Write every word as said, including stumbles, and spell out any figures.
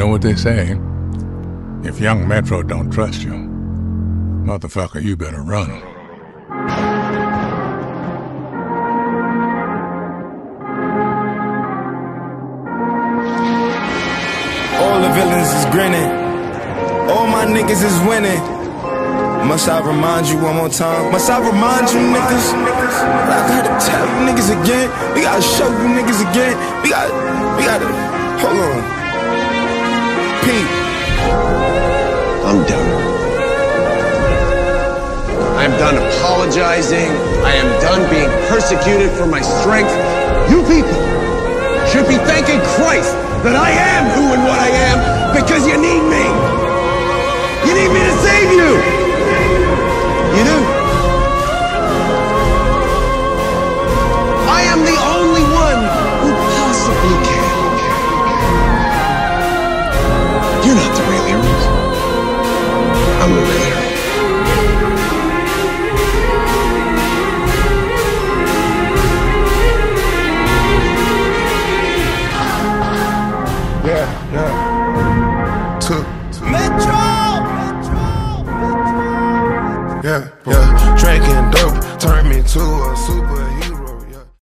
know what they say? If young Metro don't trust you, motherfucker, you better run. All the villains is grinning, all my niggas is winning. Must I remind you one more time? Must I remind you niggas? I gotta tell you niggas again. We gotta show you niggas again. We gotta, we gotta, hold on. Pete. I'm done. I am done apologizing. I am done being persecuted for my strength. You people should be thanking Christ that I am who and what I am because you need me. You need me to save you. You do. I am the only one who possibly can. You're not the real heroes. I'm the real hero. Yeah, yeah. Took Metro. Yeah, yeah. Drinking dope turned me to a super